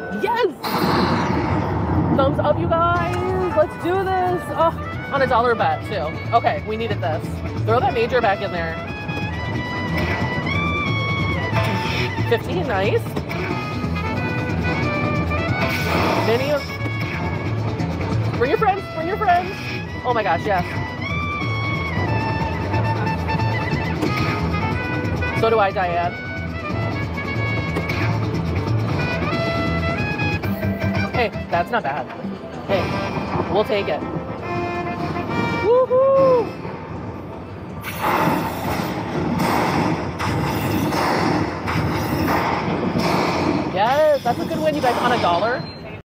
Yes! Thumbs up, you guys. Let's do this. Oh, on a dollar bet, too. Okay, we needed this. Throw that major back in there. 15, nice. Mini. Bring your friends, bring your friends. Oh my gosh, yes. So do I, Diane. Hey, that's not bad. Hey, we'll take it. Woohoo! Yes, that's a good win, you guys, on a dollar.